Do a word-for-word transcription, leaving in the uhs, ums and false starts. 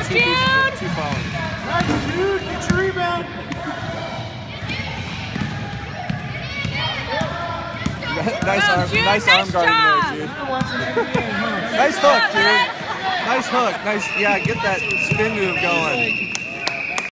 Nice, Jude! Two, two phones. Nice, Jude! Get your rebound! nice arm, Jude, nice, nice arm guarding job. there, Jude. You're watching N B A, huh? Nice hook, Jude. Nice hook. Nice, yeah, get that spin move going.